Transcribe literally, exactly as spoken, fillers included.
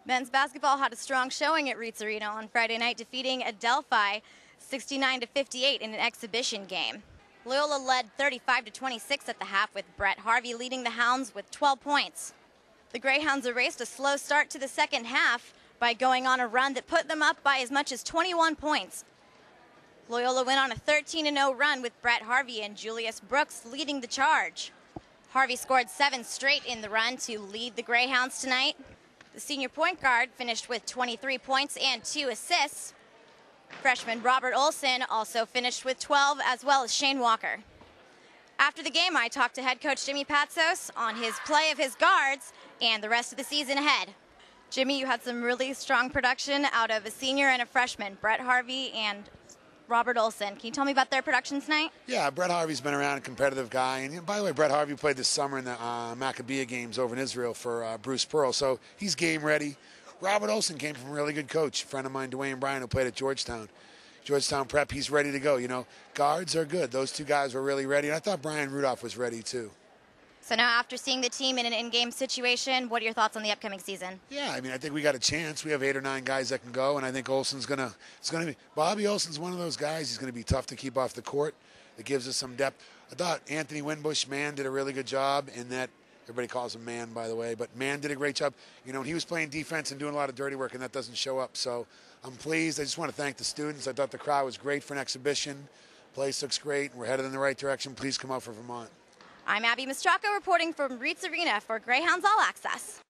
Men's basketball had a strong showing at Reitz Arena on Friday night, defeating Adelphi sixty-nine to fifty-eight in an exhibition game. Loyola led thirty-five to twenty-six at the half, with Brett Harvey leading the Hounds with twelve points. The Greyhounds erased a slow start to the second half by going on a run that put them up by as much as twenty-one points. Loyola went on a thirteen to oh run with Brett Harvey and Julius Brooks leading the charge. Harvey scored seven straight in the run to lead the Greyhounds tonight. The senior point guard finished with twenty-three points and two assists. Freshman Robert Olson also finished with twelve, as well as Shane Walker. After the game, I talked to head coach Jimmy Patsos on his play of his guards and the rest of the season ahead. Jimmy, you had some really strong production out of a senior and a freshman, Brett Harvey and Robert Olson. Can you tell me about their production tonight? Yeah, Brett Harvey's been around, a competitive guy. And by the way, Brett Harvey played this summer in the uh, Maccabea games over in Israel for uh, Bruce Pearl, so he's game ready. Robert Olson came from a really good coach, a friend of mine, Dwayne Bryan, who played at Georgetown. Georgetown Prep, he's ready to go. You know, guards are good. Those two guys were really ready, and I thought Brian Rudolph was ready too. So now, after seeing the team in an in-game situation, what are your thoughts on the upcoming season? Yeah, I mean, I think we got a chance. We have eight or nine guys that can go, and I think Olson's gonna. It's gonna be Bobby Olson's one of those guys. He's gonna be tough to keep off the court. It gives us some depth. I thought Anthony Winbush, man, did a really good job in that. Everybody calls him Man, by the way, but Man did a great job. You know, he was playing defense and doing a lot of dirty work, and that doesn't show up. So I'm pleased. I just want to thank the students. I thought the crowd was great for an exhibition. Place looks great, and we're headed in the right direction. Please come out for Vermont. I'm Abby Mastracco reporting from Reitz Arena for Greyhounds All Access.